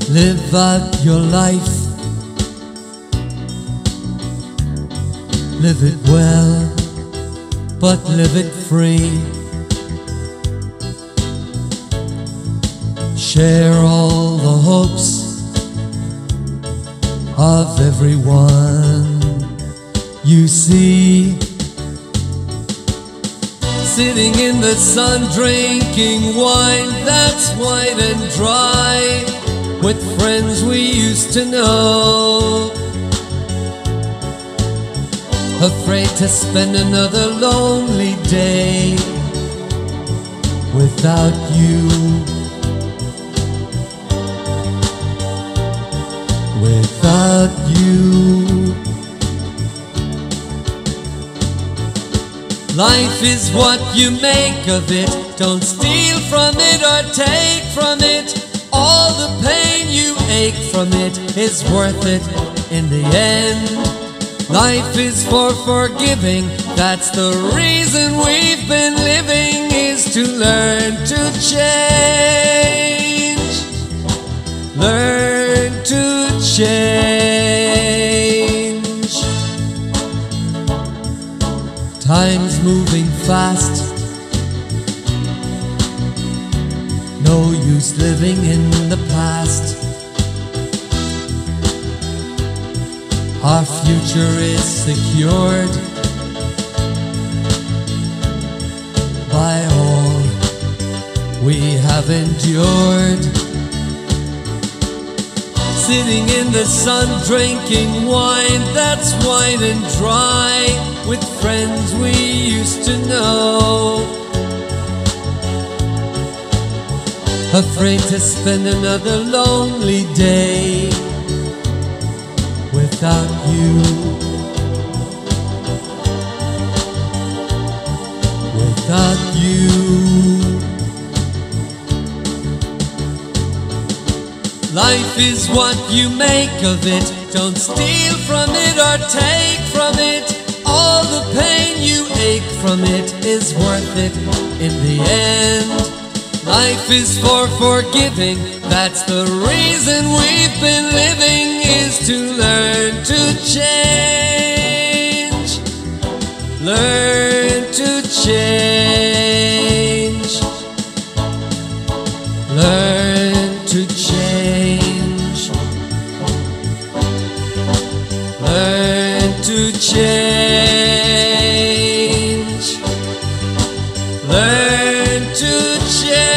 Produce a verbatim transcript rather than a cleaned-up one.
Live out your life, live it well, but live it free. Share all the hopes of everyone you see. Sitting in the sun drinking wine that's white and dry, with friends we used to know, afraid to spend another lonely day without you, without you. Life is what you make of it. Don't steal from it or take from it. All the pain you ache from it is worth it in the end. Life is for forgiving. That's the reason we've been living, is to learn to change. Learn to change. Time's moving fast. No use living in the past. Our future is secured by all we have endured. Sitting in the sun drinking wine that's white and dry, with friends we used to know, afraid to spend another lonely day without you, without you. Life is what you make of it. Don't steal from it or take from it. All the pain you ache from it is worth it in the end. Life is for forgiving. That's the reason we've been living, is to learn to change. Learn to change. Learn to change. Learn to change. Learn to change.